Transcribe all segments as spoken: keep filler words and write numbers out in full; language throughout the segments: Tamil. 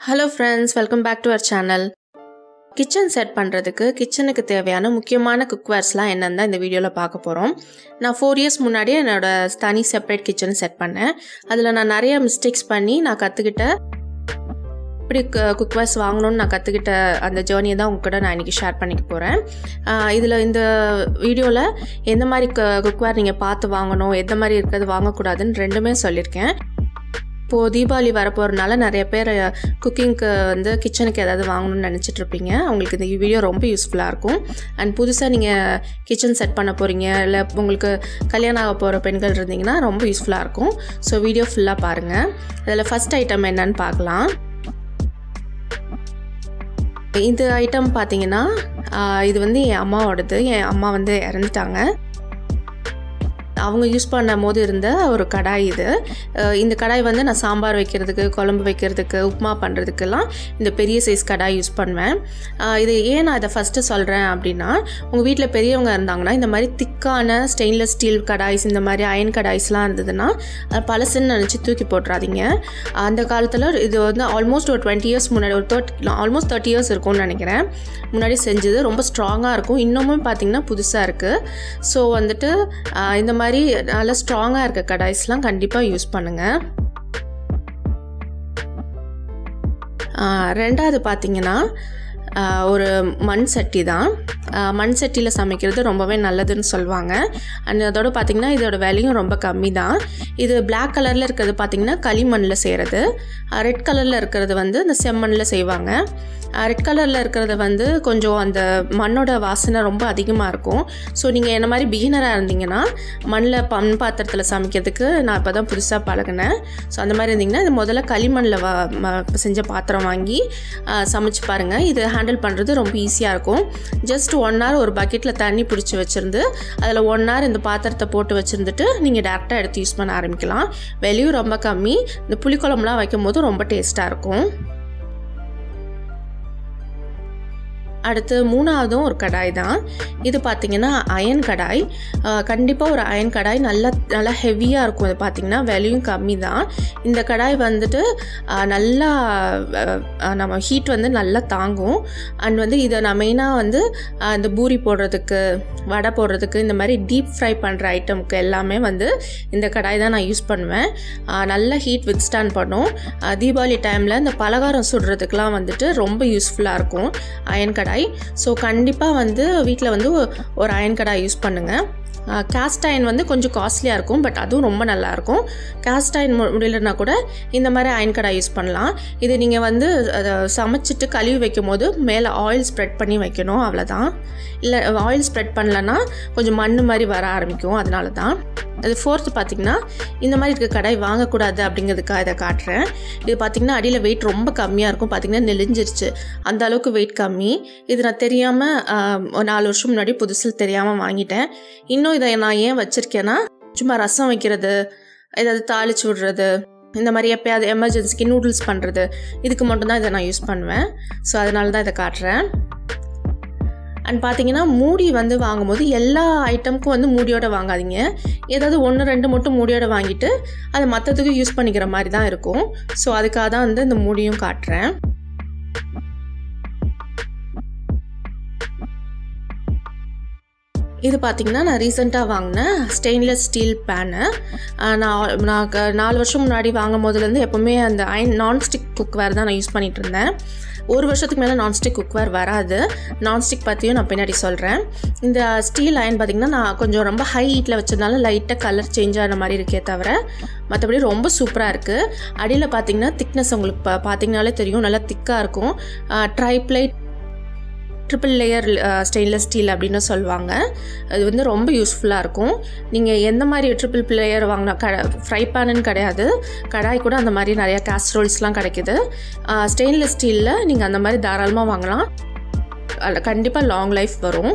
Hello friends, welcome back to our channel. Kitchen set பண்றதுக்கு கிச்சனுக்கு தேவையான முக்கியமான குக்வேர்ஸ்லாம் என்னன்னு இந்த வீடியோல பார்க்க போறோம். நான் four years முன்னாடி என்னோட தனி செப்பரேட் கிச்சன் செட் பண்ணேன். அதுல நான் நிறைய மிஸ்டேக்ஸ் பண்ணி நான் கத்துக்கிட்ட இப்படி குக்வேர்ஸ் வாங்கணும்னு நான் கத்துக்கிட்ட அந்த ஜர்னியை தான் உங்க கூட நான் இன்னைக்கு ஷேர் பண்ணிக்க போறேன். இதுல இந்த வீடியோல எந்த மாதிரி குக்வேர் நீங்க பார்த்து வாங்கணும், எந்த மாதிரி இருக்கிறது வாங்கக்கூடாதுன்னு ரெண்டுமே சொல்லியிருக்கேன். இப்போ தீபாவளி வரப்போறனால நிறைய பேர் குக்கிங்க்கு வந்து கிச்சனுக்கு ஏதாவது வாங்கணும்னு நினச்சிட்டு இருப்பீங்க. உங்களுக்கு இந்த வீடியோ ரொம்ப யூஸ்ஃபுல்லாக இருக்கும். அண்ட் புதுசாக நீங்கள் கிச்சன் செட் பண்ண போகிறீங்க, இல்லை உங்களுக்கு கல்யாணம் ஆக போகிற பெண்கள் இருந்தீங்கன்னா ரொம்ப யூஸ்ஃபுல்லாக இருக்கும். ஸோ வீடியோ ஃபுல்லாக பாருங்கள். அதில் ஃபஸ்ட் ஐட்டம் என்னன்னு பார்க்கலாம். இந்த ஐட்டம் பார்த்தீங்கன்னா இது வந்து என் அம்மாவோடது. என் அம்மா வந்து இறந்துட்டாங்க. அவங்க யூஸ் பண்ணும் போது இருந்த ஒரு கடாய் இது. இந்த கடாய் வந்து நான் சாம்பார் வைக்கிறதுக்கு, குழம்பு வைக்கிறதுக்கு, உப்புமா பண்ணுறதுக்கெல்லாம் இந்த பெரிய சைஸ் கடாய் யூஸ் பண்ணுவேன். இது ஏன் நான் இதை ஃபஸ்ட்டு சொல்கிறேன் அப்படின்னா, உங்கள் வீட்டில் பெரியவங்க இருந்தாங்கன்னா இந்த மாதிரி திக்கான ஸ்டெயின்லெஸ் ஸ்டீல் கடாய்ஸ், இந்த மாதிரி அயன் கடாய்ஸ்லாம் இருந்ததுன்னா அது பழசுன்னு நினச்சி தூக்கி போட்டுறாதீங்க. அந்த காலத்தில் இது வந்து ஆல்மோஸ்ட் ஒரு டுவெண்ட்டி இயர்ஸ் முன்னாடி, ஒரு தேர்ட்டி ஆல்மோஸ்ட் தேர்ட்டி இயர்ஸ் இருக்கும்னு நினைக்கிறேன் முன்னாடி செஞ்சது. ரொம்ப ஸ்ட்ராங்காக இருக்கும். இன்னமும் பார்த்திங்கன்னா புதுசாக இருக்குது. ஸோ வந்துட்டு இந்த மாதிரி நல்ல ஸ்ட்ராங்காக இருக்க கடாய்ஸ்லாம் கண்டிப்பாக யூஸ் பண்ணுங்கள். ரெண்டாவது பார்த்தீங்கன்னா ஒரு மண் சட்டி தான். மண் சட்டியில் சமைக்கிறது ரொம்பவே நல்லதுன்னு சொல்லுவாங்க. அண்ட் அதோட பார்த்திங்கன்னா இதோட விலையும் ரொம்ப கம்மி தான். இது பிளாக் கலரில் இருக்கிறது பார்த்திங்கன்னா களிமண்ணில் செய்கிறது. ரெட் கலரில் இருக்கிறது வந்து இந்த செம்மண்ணில் செய்வாங்க. ரெட் கலரில் இருக்கிறத வந்து கொஞ்சம் அந்த மண்ணோட வாசனை ரொம்ப அதிகமாக இருக்கும். ஸோ நீங்கள் என்ன மாதிரி பிகினராக இருந்தீங்கன்னா மண்ணில் மண் பாத்திரத்தில் சமைக்கிறதுக்கு நான் இப்போ தான் புதுசாக பழகினேன். ஸோ அந்த மாதிரி இருந்தீங்கன்னா இது முதல்ல களிமண்ணில் வா செஞ்ச பாத்திரம் வாங்கி சமைச்சு பாருங்கள். இது ஹேண்டில் பண்ணுறது ரொம்ப ஈஸியாக இருக்கும். ஜஸ்ட் ஒன் ஹவர் ஒரு பக்கெட்டில் தண்ணி பிடிச்சி வச்சுருந்து அதில் ஒன் ஹவர் இந்த பாத்திரத்தை போட்டு வச்சுருந்துட்டு நீங்கள் டேரெக்டாக எடுத்து யூஸ் பண்ண ஆரம்பிக்கலாம். விலையும் ரொம்ப கம்மி. இந்த புளிக்குழம்புலாம் வைக்கும் போது ரொம்ப டேஸ்ட்டாக இருக்கும். அடுத்து மூணாவதும் ஒரு கடாய் தான். இது பார்த்திங்கன்னா அயன் கடாய். கண்டிப்பாக ஒரு அயன் கடாய் நல்லா நல்லா ஹெவியாக இருக்கும். இது பார்த்திங்கன்னா விலையும் கம்மி தான். இந்த கடாய் வந்துட்டு நல்லா நம்ம ஹீட் வந்து நல்லா தாங்கும். அண்ட் வந்து இதை நான் மெயினாக வந்து இந்த பூரி போடுறதுக்கு, வடை போடுறதுக்கு, இந்த மாதிரி டீப் ஃப்ரை பண்ணுற ஐட்டமுக்கு எல்லாமே வந்து இந்த கடாய் தான் நான் யூஸ் பண்ணுவேன். நல்லா ஹீட் வித்ஸ்டாண்ட் பண்ணும். தீபாவளி டைமில் இந்த பலகாரம் சுடுறதுக்கெலாம் வந்துட்டு ரொம்ப யூஸ்ஃபுல்லாக இருக்கும் அயன் கடாய். ஸோ கண்டிப்பாக வந்து வீட்டில் வந்து ஒரு அயன் கடாய் யூஸ் பண்ணுங்கள். கேஸ்ட் அயன் வந்து கொஞ்சம் காஸ்ட்லியாக இருக்கும், பட் அதுவும் ரொம்ப நல்லாயிருக்கும். கேஸ்ட் அயன் முடியலன்னா கூட இந்த மாதிரி அயன் கடாய் யூஸ் பண்ணலாம். இது நீங்கள் வந்து அதை சமைச்சிட்டு கழுவி வைக்கும் போது மேலே ஆயில் ஸ்ப்ரெட் பண்ணி வைக்கணும், அவ்வளோதான். இல்லை ஆயில் ஸ்ப்ரெட் பண்ணலன்னா கொஞ்சம் மண் மாதிரி வர ஆரம்பிக்கும், அதனால தான். அது ஃபோர்த்து பார்த்திங்கன்னா இந்த மாதிரி இருக்க கடாய் வாங்கக்கூடாது அப்படிங்கிறதுக்காக இதை காட்டுறேன். இது பார்த்திங்கன்னா அடியில் வெயிட் ரொம்ப கம்மியாக இருக்கும். பார்த்திங்கன்னா நெளிஞ்சிருச்சு, அந்த அளவுக்கு வெயிட் கம்மி. இது நான் தெரியாமல் நாலு வருஷம் முன்னாடி புதுசில் தெரியாமல் வாங்கிட்டேன். இன்னும் இதை நான் ஏன் வச்சுருக்கேன்னா, சும்மா ரசம் வைக்கிறது, ஏதாவது தாளிச்சு விடுறது, இந்த மாதிரி எப்போயாவது எமர்ஜென்சிக்கு நூடுல்ஸ் பண்ணுறது, இதுக்கு மட்டும்தான் இதை நான் யூஸ் பண்ணுவேன். ஸோ அதனால தான் இதை காட்டுறேன். அண்ட் பார்த்தீங்கன்னா மூடி வந்து வாங்கும்போது எல்லா ஐட்டமுக்கும் வந்து மூடியோட வாங்காதீங்க. ஏதாவது ஒன்று ரெண்டு மட்டும் மூடியோட வாங்கிட்டு அதை மற்றதுக்கு யூஸ் பண்ணிக்கிற மாதிரி தான் இருக்கும். ஸோ அதுக்காக தான் வந்து இந்த மூடியும் காட்டுறேன். இது பார்த்திங்கன்னா நான் ரீசெண்டாக வாங்கினேன் ஸ்டெயின்லெஸ் ஸ்டீல் பேனு. நான் நான் நாலு வருஷம் முன்னாடி வாங்கும் போதுலேருந்து எப்போவுமே அந்த அயன் நான்ஸ்டிக் குக்வேர் தான் நான் யூஸ் பண்ணிகிட்டு இருந்தேன். ஒரு வருஷத்துக்கு மேலே நான்ஸ்டிக் குக்வேர் வராது. நான்ஸ்டிக் பற்றியும் நான் பின்னாடி சொல்கிறேன். இந்த ஸ்டீல் அயன் பார்த்திங்கன்னா நான் கொஞ்சம் ரொம்ப ஹை ஹீட்டில் வச்சதுனால லைட்டாக கலர் சேஞ்ச் ஆன மாதிரி இருக்கே தவிர மற்றபடி ரொம்ப சூப்பராக இருக்குது. அடியில் பார்த்திங்கன்னா திக்னஸ் உங்களுக்கு பா பார்த்திங்கனாலே தெரியும், நல்லா திக்காக இருக்கும். Triply triple layer stainless steel அப்படின்னு சொல்லுவாங்க. அது வந்து ரொம்ப யூஸ்ஃபுல்லாக இருக்கும். நீங்கள் எந்த மாதிரி ட்ரிபிள் லேயர் வாங்கினா க ஃப்ரை பேனுன்னு கிடையாது, கடாய் கூட அந்த மாதிரி நிறையா கேஸ்ட்ரோல்ஸ்லாம் கிடைக்கிது. ஸ்டெயின்லெஸ் ஸ்டீலில் நீங்கள் அந்த மாதிரி தாராளமாக வாங்கலாம். அதில் கண்டிப்பாக லாங் லைஃப் வரும்.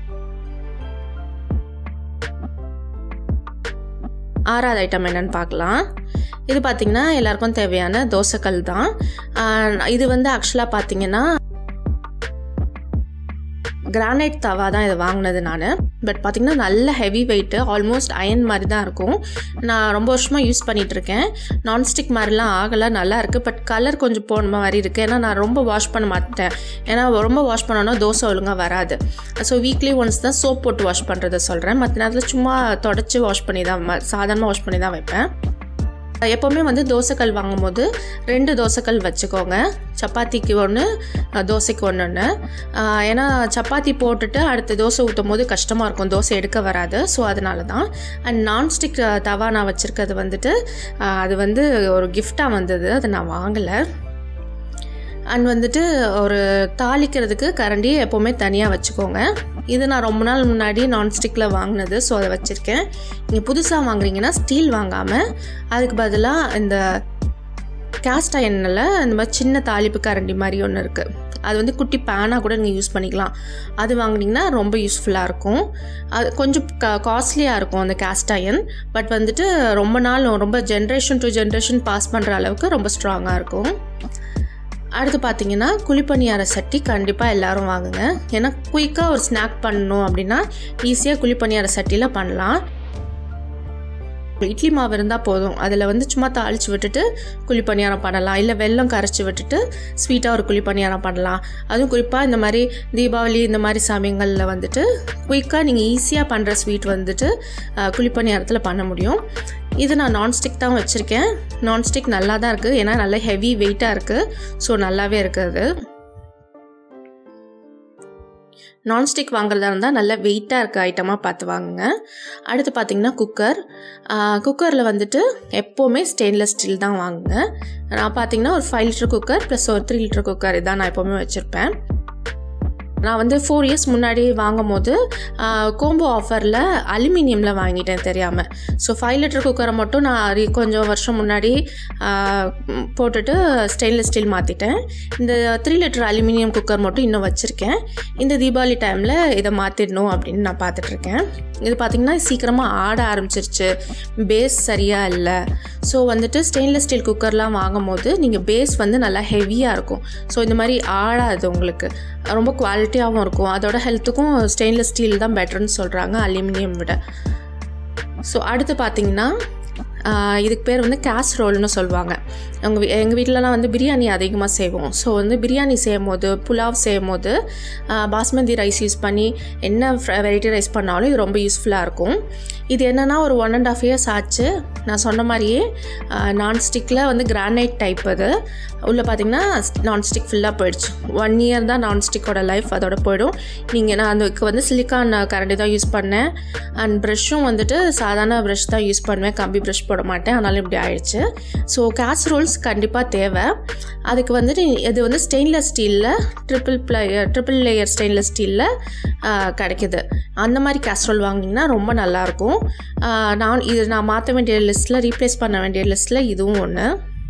ஆறாவது ஐட்டம் என்னென்னு பார்க்கலாம். இது பார்த்திங்கன்னா எல்லாருக்கும் தேவையான தோசைக்கல் தான். இது வந்து ஆக்சுவலாக பார்த்திங்கன்னா கிரானைட் தவா தான் இதை வாங்கினது நான். பட் பார்த்திங்கன்னா நல்ல ஹெவி வெயிட்டு, ஆல்மோஸ்ட் அயன் மாதிரி தான் இருக்கும். நான் ரொம்ப வருஷமாக யூஸ் பண்ணிகிட்ருக்கேன். நான்ஸ்டிக் மாதிரிலாம் ஆகலை, நல்லா இருக்குது. பட் கலர் கொஞ்சம் போன மாதிரி இருக்குது. ஏன்னா நான் ரொம்ப வாஷ் பண்ண மாட்டேன். ஏன்னா ரொம்ப வாஷ் பண்ணோன்னா தோசை ஒழுங்காக வராது. ஸோ வீக்லி ஒன்ஸ் தான் சோப் போட்டு வாஷ் பண்ணுறதை சொல்கிறேன். மற்ற நேரத்தில் சும்மா தொடச்சி வாஷ் பண்ணி தான் சாதாரணமாக வாஷ் பண்ணி தான் வைப்பேன். எப்போவுமே வந்து தோசைக்கல் வாங்கும் போது ரெண்டு தோசைக்கல் வச்சுக்கோங்க. சப்பாத்திக்கு ஒன்று, தோசைக்கு ஒன்று ஒன்று. ஏன்னா சப்பாத்தி போட்டுட்டு அடுத்து தோசை ஊற்றும் போது கஷ்டமாக இருக்கும், தோசை எடுக்க வராது. ஸோ அதனால தான். அண்ட் நான்ஸ்டிக் தவா நான் வச்சுருக்கிறது வந்துட்டு அது வந்து ஒரு கிஃப்டாக வந்தது, அது நான் வாங்கலை. அண்ட் வந்துட்டு ஒரு தாளிக்கிறதுக்கு கரண்டி எப்போவுமே தனியாக வச்சுக்கோங்க. இது நான் ரொம்ப நாள் முன்னாடி நான்ஸ்டிக்கில் வாங்கினது, ஸோ அதை வச்சுருக்கேன். நீங்கள் புதுசாக வாங்குறீங்கன்னா ஸ்டீல் வாங்காமல் அதுக்கு பதிலாக இந்த கேஸ்ட் அயனில் இந்த மாதிரி சின்ன தாளிப்பு கரண்டி மாதிரி ஒன்று இருக்குது. அது வந்து குட்டி பேனாக கூட நீங்கள் யூஸ் பண்ணிக்கலாம். அது வாங்கினீங்கன்னா ரொம்ப யூஸ்ஃபுல்லாக இருக்கும். அது கொஞ்சம் க காஸ்ட்லியாக இருக்கும் அந்த கேஸ்ட் அயன். பட் வந்துட்டு ரொம்ப நாள் ரொம்ப ஜென்ரேஷன் டு ஜென்ரேஷன் பாஸ் பண்ணுற அளவுக்கு ரொம்ப ஸ்ட்ராங்காக இருக்கும். அடுத்து பார்த்தீங்கன்னா குழிப்பணியார சட்டி கண்டிப்பாக எல்லோரும் வாங்குங்க. ஏன்னா குயிக்காக ஒரு ஸ்நாக் பண்ணணும் அப்படின்னா ஈஸியாக குழிப்பணியார சட்டியில் பண்ணலாம். இட்லி மாவு இருந்தால் போதும், அதில் வந்து சும்மா தாளித்து விட்டுட்டு குழிப்பணியாரம் பண்ணலாம். இல்லை வெல்லம் கரைச்சி விட்டுட்டு ஸ்வீட்டாக ஒரு குழிப்பணியாரம் பண்ணலாம். அதுவும் குறிப்பாக இந்த மாதிரி தீபாவளி இந்த மாதிரி சமயங்களில் வந்துட்டு குயிக்காக நீங்கள் ஈஸியாக பண்ணுற ஸ்வீட் வந்துட்டு குழிப்பணியாரத்தில் பண்ண முடியும். இது நான் நான்ஸ்டிக் தான் வச்சுருக்கேன். நான்ஸ்டிக் நல்லா தான் இருக்குது, ஏன்னா நல்லா ஹெவி வெயிட்டாக இருக்குது. ஸோ நல்லாவே இருக்குது. நான்ஸ்டிக் வாங்குறதா இருந்தால் நல்ல வெயிட்டாக இருக்க ஐட்டமாக பார்த்து வாங்குங்க. அடுத்து பார்த்திங்கன்னா குக்கர். குக்கரில் வந்துட்டு எப்போவுமே ஸ்டெயின்லெஸ் ஸ்டீல் தான் வாங்குங்க. நான் பார்த்திங்கன்னா ஒரு ஃபைவ் லிட்டர் குக்கர் ப்ளஸ் ஒரு த்ரீ லிட்டர் குக்கர் இதான் நான் எப்போவுமே வச்சுருப்பேன். நான் வந்து ஃபோர் இயர்ஸ் முன்னாடி வாங்கும் போது கோம்போ ஆஃபரில் அலுமினியமில் வாங்கிட்டேன் தெரியாமல். ஸோ ஃபைவ் லிட்டர் குக்கரை மட்டும் நான் கொஞ்சம் வருஷம் முன்னாடி போட்டுட்டு ஸ்டெயின்லெஸ் ஸ்டீல் மாற்றிட்டேன். இந்த த்ரீ லிட்டர் அலுமினியம் குக்கர் மட்டும் இன்னும் வச்சுருக்கேன். இந்த தீபாவளி டைமில் இதை மாற்றிடணும் அப்படின்னு நான் பார்த்துட்ருக்கேன். இது பார்த்திங்கன்னா சீக்கிரமாக ஆட ஆரம்பிச்சிருச்சு, பேஸ் சரியாக இல்லை. ஸோ வந்துட்டு ஸ்டெயின்லெஸ் ஸ்டீல் குக்கர்லாம் வாங்கும் போது நீங்கள் பேஸ் வந்து நல்லா ஹெவியாக இருக்கும். ஸோ இந்த மாதிரி ஆடாது, உங்களுக்கு ரொம்ப குவாலிட்டியாகவும் இருக்கும். அதோட ஹெல்த்துக்கும் ஸ்டெயின்லெஸ் ஸ்டீல் தான் பெட்டர்னு சொல்கிறாங்க அலுமினியம் விட. ஸோ அடுத்து பார்த்திங்கன்னா இதுக்கு பேர் வந்து கேஸ்ரோல்னு சொல்லுவாங்க. எங்கள் எங்கள் வீட்டிலலாம் வந்து பிரியாணி அதிகமாக செய்வோம். ஸோ வந்து பிரியாணி செய்யும் போது, புலாவ் செய்யும் போது பாஸ்மதி ரைஸ் யூஸ் பண்ணி என்ன வெரைட்டி ரைஸ் பண்ணாலும் இது ரொம்ப யூஸ்ஃபுல்லாக இருக்கும். இது என்னென்னா ஒரு ஒன் அண்ட் ஆஃப் இயர்ஸ் ஆச்சு. நான் சொன்ன மாதிரியே நான்ஸ்டிக்கில் வந்து கிரானைட் டைப், அது உள்ளே பார்த்திங்கன்னா நான்ஸ்டிக் ஃபுல்லாக போயிடுச்சு. ஒன் இயர் தான் நான்ஸ்டிக்கோட லைஃப், அதோட போயிடும். நீங்கள் நான் அதுக்கு வந்து சிலிக்கான் கரண்டி தான் யூஸ் பண்ணேன். அண்ட் ப்ரஷ்ஷும் வந்துட்டு சாதாரண ப்ரஷ் தான் யூஸ் பண்ணுவேன், கம்பி ப்ரஷ் போட மாட்டேன். ஆனாலும் இப்படி ஆயிடுச்சு. ஸோ கேஸ்ரோல்ஸ் கண்டிப்பாக தேவை. அதுக்கு வந்துட்டு இது வந்து ஸ்டெயின்லெஸ் ஸ்டீலில் triple player triple layer stainless ஸ்டீலில் கிடைக்கிது. அந்த மாதிரி கேஸ்ரோல் வாங்கினீங்கன்னா ரொம்ப நல்லாயிருக்கும். நான் இது நான் மாற்ற வேண்டிய லிஸ்ட்டில், ரீப்ளேஸ் பண்ண வேண்டிய லிஸ்ட்டில் இதுவும் ஒன்று.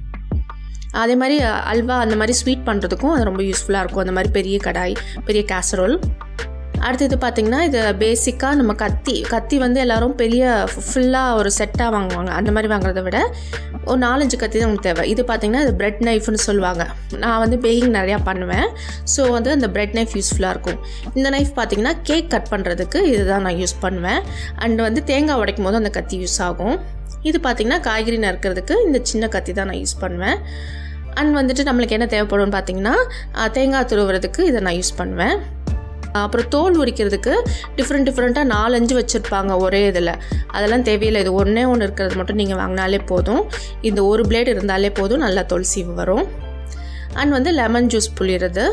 அதே மாதிரி அல்வா அந்த மாதிரி ஸ்வீட் பண்ணுறதுக்கும் அது ரொம்ப யூஸ்ஃபுல்லாக இருக்கும், அந்த மாதிரி பெரிய கடாய், பெரிய கேசரோல். அடுத்தது பார்த்திங்கன்னா இது பேசிக்காக நம்ம கத்தி கத்தி வந்து எல்லோரும் பெரிய ஃபுல்லாக ஒரு செட்டாக வாங்குவாங்க. அந்த மாதிரி வாங்குறத விட ஒரு நாலஞ்சு கத்தி தான் உங்களுக்கு தேவை. இது பார்த்திங்கன்னா இது பிரெட் நைஃப்னு சொல்லுவாங்க. நான் வந்து பேக்கிங் நிறையா பண்ணுவேன். ஸோ வந்து அந்த பிரெட் நைஃப் யூஸ்ஃபுல்லாக இருக்கும். இந்த நைஃப் பார்த்திங்கன்னா கேக் கட் பண்ணுறதுக்கு இதுதான் நான் யூஸ் பண்ணுவேன். அண்ட் வந்து தேங்காய் உடைக்கும் போது அந்த கத்தி யூஸ் ஆகும். இது பார்த்திங்கன்னா காய்கறி நறுக்கிறதுக்கு இந்த சின்ன கத்தி தான் நான் யூஸ் பண்ணுவேன். அண்ட் வந்துட்டு நம்மளுக்கு என்ன தேவைப்படும்னு பார்த்திங்கன்னா தேங்காய் துருவுறதுக்கு இதை நான் யூஸ் பண்ணுவேன். அப்புறம் தோல் உரிக்கிறதுக்கு டிஃப்ரெண்ட் டிஃப்ரெண்ட்டாக நாலஞ்சு வச்சுருப்பாங்க ஒரே இதில். அதெல்லாம் தேவையில்லை, இது ஒன்றே ஒன்று இருக்கிறது மட்டும் நீங்கள் வாங்கினாலே போதும். இந்த ஒரு பிளேட் இருந்தாலே போதும், நல்லா தோல் சீவு வரும். அண்ட் வந்து லெமன் ஜூஸ் புளிகிறது,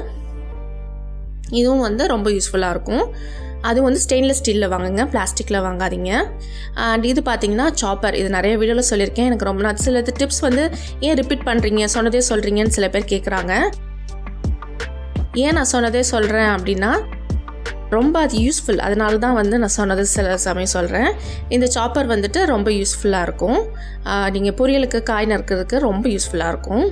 இதுவும் வந்து ரொம்ப யூஸ்ஃபுல்லாக இருக்கும். அது வந்து ஸ்டெயின்லெஸ் ஸ்டீலில் வாங்குங்க, பிளாஸ்டிக்கில் வாங்காதீங்க. அண்ட் இது பார்த்திங்கன்னா சாப்பர். இது நிறைய வீடியோவில் சொல்லியிருக்கேன். எனக்கு ரொம்ப நான் சில டிப்ஸ் வந்து ஏன் ரிப்பீட் பண்ணுறீங்க, சொன்னதே சொல்கிறீங்கன்னு சில பேர் கேட்குறாங்க. ஏன் நான் சொன்னதே சொல்கிறேன் அப்படின்னா ரொம்ப அது யூஸ்ஃபுல், அதனால தான் வந்து நான் சொன்னது சில சமயம் சொல்கிறேன். இந்த சாப்பர் வந்துட்டு ரொம்ப யூஸ்ஃபுல்லாக இருக்கும். நீங்கள் பொரியலுக்கு காய் நறுக்கிறதுக்கு ரொம்ப யூஸ்ஃபுல்லாக இருக்கும்.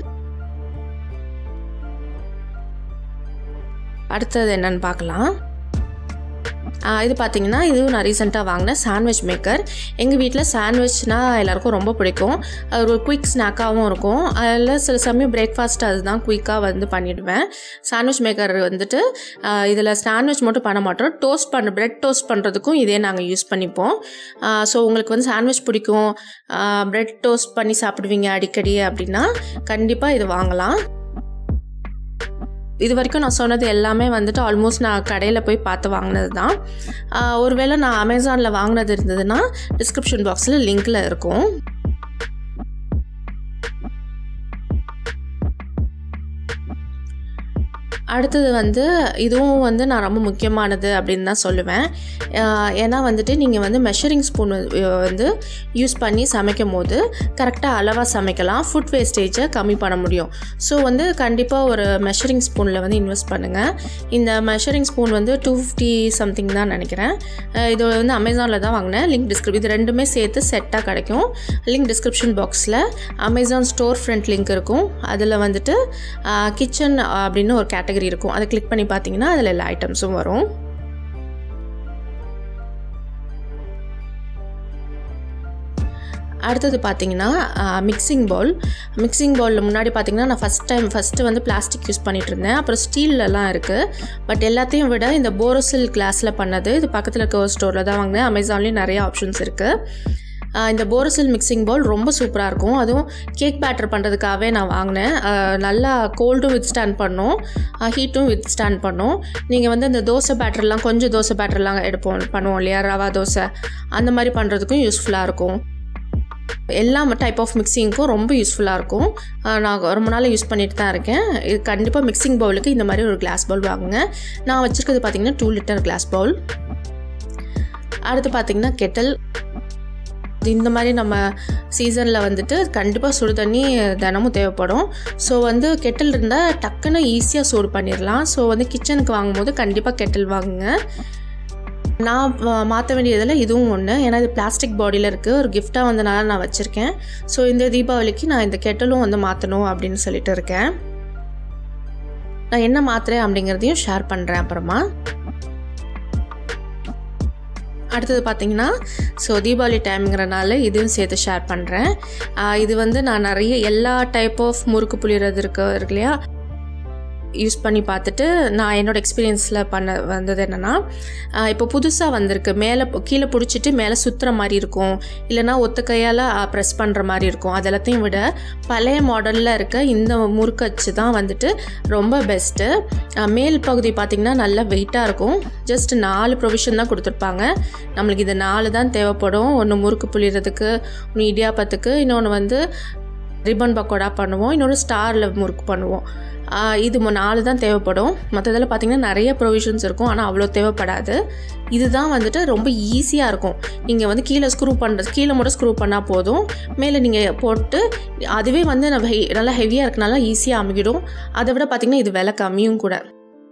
அடுத்தது என்னன்னு பார்க்கலாம். இது பார்த்திங்கன்னா இதுவும் நான் ரீசெண்டாக வாங்கினேன் சாண்ட்விச் மேக்கர். எங்கள் வீட்டில் சாண்ட்விச்னால் எல்லாருக்கும் ரொம்ப பிடிக்கும். அது ஒரு குயிக் ஸ்நாக்காகவும் இருக்கும். அதில் சில சமயம் பிரேக்ஃபாஸ்ட் அதுதான் குயிக்காக வந்து பண்ணிவிடுவேன். சாண்ட்விச் மேக்கர் வந்துட்டு இதில் சாண்ட்விச் மட்டும் பண்ண மாட்டோம், டோஸ்ட் பண்ண பிரெட் டோஸ்ட் பண்ணுறதுக்கும் இதே நாங்கள் யூஸ் பண்ணிப்போம். ஸோ உங்களுக்கு வந்து சாண்ட்விச் பிடிக்கும், பிரெட் டோஸ்ட் பண்ணி சாப்பிடுவீங்க அடிக்கடி அப்படின்னா கண்டிப்பாக இது வாங்கலாம். இது வரைக்கும் நான் சொன்னது எல்லாமே வந்துட்டு ஆல்மோஸ்ட் நான் கடையில் போய் பார்த்து வாங்கினது தான். ஒருவேளை நான் அமேசானில் வாங்கினது இருந்ததுன்னா டிஸ்கிரிப்ஷன் பாக்ஸில் லிங்க்கில் இருக்கும். அடுத்தது வந்து இதுவும் வந்து நான் ரொம்ப முக்கியமானது அப்படின்னு தான் சொல்லுவேன். ஏன்னா வந்துட்டு நீங்கள் வந்து மெஷரிங் ஸ்பூன் வந்து யூஸ் பண்ணி சமைக்கும் போது கரெக்டாக அளவாக சமைக்கலாம், ஃபுட் வேஸ்டேஜை கம்மி பண்ண முடியும். ஸோ வந்து கண்டிப்பாக ஒரு மெஷரிங் ஸ்பூனில் வந்து இன்வெஸ்ட் பண்ணுங்கள். இந்த மெஷரிங் ஸ்பூன் வந்து டூ ஃபிஃப்டி சம்திங் தான் நினைக்கிறேன். இது வந்து அமேசானில் தான் வாங்கினேன். லிங்க் டிஸ்கிரிப் இது ரெண்டுமே சேர்த்து செட்டாக கிடைக்கும். லிங்க் டிஸ்கிரிப்ஷன் பாக்ஸில் அமேசான் ஸ்டோர் ஃப்ரண்ட் லிங்க் இருக்கும். அதில் வந்துட்டு கிச்சன் அப்படின்னு ஒரு கேட்டகரி இருக்கும். அதை கிளிக் பண்ணி பார்த்தீங்கன்னா அதில் எல்லா ஐட்டம்ஸும் வரும். அடுத்தது பார்த்தீங்கன்னா மிக்சிங் பவுல். மிக்சிங் பவுலில் முன்னாடி பார்த்தீங்கன்னா நான் ஃபஸ்ட் டைம் ஃபஸ்ட்டு வந்து பிளாஸ்டிக் யூஸ் பண்ணிகிட்டு இருந்தேன். அப்புறம் ஸ்டீல்லலாம் இருக்குது. பட் எல்லாத்தையும் விட இந்த போரோசில் கிளாஸில் பண்ணது இது பக்கத்தில் இருக்க ஒரு ஸ்டோரில் தான் வாங்கினேன். அமேசான்லேயும் நிறைய ஆப்ஷன்ஸ் இருக்குது. இந்த போரோசில் மிக்சிங் பவுல் ரொம்ப சூப்பராக இருக்கும். அதுவும் கேக் பேட்டர் பண்ணுறதுக்காகவே நான் வாங்கினேன். நல்லா கோல்டும் வித் ஸ்டாண்ட் பண்ணும், ஹீட்டும் வித் ஸ்டாண்ட் பண்ணும். நீங்கள் வந்து இந்த தோசை பேட்டர்லாம் கொஞ்சம் தோசை பேட்டர்லாம் எடுப்போம் பண்ணுவோம் இல்லையா, ரவா தோசை அந்த மாதிரி பண்ணுறதுக்கும் யூஸ்ஃபுல்லாக இருக்கும். எல்லா டைப் ஆஃப் மிக்சிங்க்கும் ரொம்ப யூஸ்ஃபுல்லாக இருக்கும். நான் ரொம்ப நாள் யூஸ் பண்ணிட்டு தான் இருக்கேன். இது கண்டிப்பாக மிக்சிங் பவுலுக்கு இந்த மாதிரி ஒரு கிளாஸ் பவுல் வாங்குங்க. நான் வச்சுருக்கிறது பார்த்திங்கன்னா டூ லிட்டர் கிளாஸ் பவுல். அடுத்து பார்த்திங்கன்னா கெட்டில். இந்த மாதிரி நம்ம சீசனில் வந்துட்டு கண்டிப்பாக சுடு தண்ணி தினமும் தேவைப்படும். ஸோ வந்து கெட்டில் இருந்தால் டக்குன்னு ஈஸியாக சூடு பண்ணிடலாம். ஸோ வந்து கிச்சனுக்கு வாங்கும்போது கண்டிப்பாக கெட்டில் வாங்குங்க. நான் மாற்ற வேண்டியதில் இதுவும் ஒன்று. ஏன்னா இது பிளாஸ்டிக் பாடியில் இருக்குது, ஒரு கிஃப்டாக வந்தனால நான் வச்சுருக்கேன். ஸோ இந்த தீபாவளிக்கு நான் இந்த கெட்டிலும் வந்து மாற்றணும் அப்படின்னு சொல்லிட்டு இருக்கேன். நான் என்ன மாற்றுறேன் அப்படிங்கிறதையும் ஷேர் பண்ணுறேன் அப்புறமா. அடுத்தது பார்த்திங்கன்னா ஸோ தீபாவளி டைம்ங்கிறனால இதுவும் சேர்த்து ஷேர் பண்ணுறேன். இது வந்து நான் நிறைய எல்லா டைப் ஆஃப் முறுக்கு புளியறது இருக்கு இருக்கு இல்லையா, யூஸ் பண்ணி பார்த்துட்டு நான் என்னோடய எக்ஸ்பீரியன்ஸில் பண்ண வந்தது என்னென்னா, இப்போ புதுசாக வந்திருக்கு, மேலே கீழே பிடிச்சிட்டு மேலே சுற்றுற மாதிரி இருக்கும், இல்லைனா ஒத்த கையால் ப்ரெஸ் பண்ணுற மாதிரி இருக்கும். அதெல்லாத்தையும் விட பழைய மாடலில் இருக்க இந்த முறுக்கச்சு தான் வந்துட்டு ரொம்ப பெஸ்ட்டு. மேல் பகுதி பார்த்திங்கன்னா நல்லா வெயிட்டாக இருக்கும். ஜஸ்ட் நாலு ப்ரொவிஷன் தான் கொடுத்துருப்பாங்க. நம்மளுக்கு இது நாலு தான் தேவைப்படும். ஒன்று முறுக்கு புளியறதுக்கு, ஒன்று இடியாப்பத்துக்கு, இன்னொன்று வந்து ரிப்பன் பக்கோடா பண்ணுவோம், இன்னொன்று ஸ்டாரில் முறுக்கு பண்ணுவோம். இது நாலு தான் தேவைப்படும். மற்றதில் பார்த்திங்கன்னா நிறைய ப்ரொவிஷன்ஸ் இருக்கும், ஆனால் அவ்வளோ தேவைப்படாது. இதுதான் வந்துட்டு ரொம்ப ஈஸியாக இருக்கும். நீங்கள் வந்து கீழே ஸ்க்ரூ பண்ணுறது கீழே மட்டும் ஸ்க்ரூ பண்ணால் போதும், மேலே நீங்கள் போட்டு அதுவே வந்து நல்லா ஹெவியாக இருக்கனால ஈஸியாக அமுகிடும். அதை விட பார்த்திங்கன்னா இது விலை கம்மியும் கூட.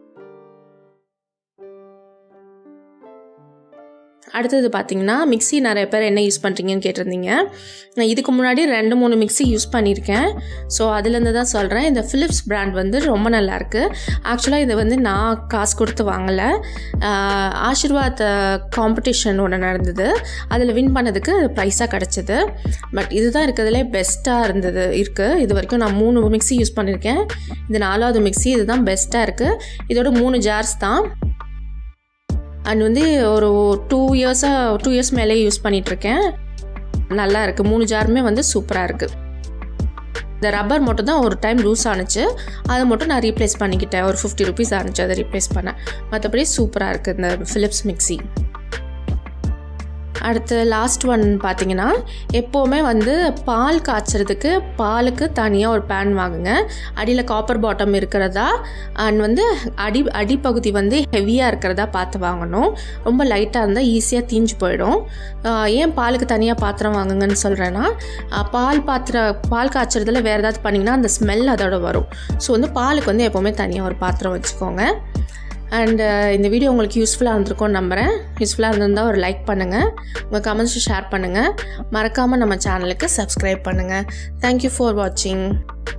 அடுத்தது பார்த்திங்கன்னா மிக்ஸி நிறைய பேர் என்ன யூஸ் பண்ணுறீங்கன்னு கேட்டிருந்தீங்க. நான் இதுக்கு முன்னாடி ரெண்டு மூணு மிக்ஸி யூஸ் பண்ணியிருக்கேன். ஸோ அதுலேருந்து தான் சொல்கிறேன். இந்த ஃபிலிப்ஸ் பிராண்ட் வந்து ரொம்ப நல்லாயிருக்கு. ஆக்சுவலாக இது வந்து நான் காசு கொடுத்து வாங்கலை. ஆஷிர்வாத் காம்படிஷன் ஒன்று நடந்தது, அதில் வின் பண்ணதுக்கு ப்ரைஸாக கிடச்சிது. பட் இதுதான் இருக்கிறதுலே பெஸ்ட்டாக இருந்தது இருக்குது. இது வரைக்கும் நான் மூணு மிக்ஸி யூஸ் பண்ணியிருக்கேன். இது நாலாவது மிக்ஸி. இதுதான் பெஸ்ட்டாக இருக்குது. இதோட மூணு ஜார்ஸ் தான். அண்ட் வந்து ஒரு டூ இயர்ஸாக டூ இயர்ஸ் மேலே யூஸ் பண்ணிகிட்ருக்கேன். நல்லா இருக்குது. மூணு ஜாருமே வந்து சூப்பராக இருக்குது. இந்த ரப்பர் மட்டும் தான் ஒரு டைம் லூஸ் ஆனிச்சு, அதை மட்டும் நான் ரீப்ளேஸ் பண்ணிக்கிட்டேன். ஒரு ஃபிஃப்டி ருபீஸ் ஆனிச்சு, அதை ரீப்ளேஸ் பண்ணேன். மற்றபடி சூப்பராக இருக்குது இந்த ஃபிலிப்ஸ் மிக்ஸி. அடுத்து லாஸ்ட் ஒன் பார்த்திங்கன்னா, எப்போவுமே வந்து பால் காய்ச்சறதுக்கு பாலுக்கு தனியாக ஒரு பேன் வாங்குங்க. அடியில் காப்பர் பாட்டம் இருக்கிறதா அண்ட் வந்து அடி அடிப்பகுதி வந்து ஹெவியாக இருக்கிறதா பார்த்து வாங்கணும். ரொம்ப லைட்டாக இருந்தால் ஈஸியாக தீஞ்சு போயிடும். ஏன் பாலுக்கு தனியாக பாத்திரம் வாங்குங்கன்னு சொல்கிறேன்னா, பால் பாத்திர பால் காய்ச்சறதுல வேறு ஏதாவது பண்ணிங்கன்னா அந்த ஸ்மெல் அதோட வரும். ஸோ வந்து பாலுக்கு வந்து எப்போவுமே தனியாக ஒரு பாத்திரம் வச்சுக்கோங்க. அண்ட் இந்த வீடியோ உங்களுக்கு யூஸ்ஃபுல்லாக இருந்திருக்கும்னு நம்புகிறேன். யூஸ்ஃபுல்லாக இருந்திருந்தால் ஒரு லைக் பண்ணுங்கள், உங்கள் கமெண்ட்ஸை ஷேர் பண்ணுங்கள், மறக்காமல் நம்ம சேனலுக்கு சப்ஸ்கிரைப் பண்ணுங்கள். தேங்க்யூ ஃபார் வாட்சிங்.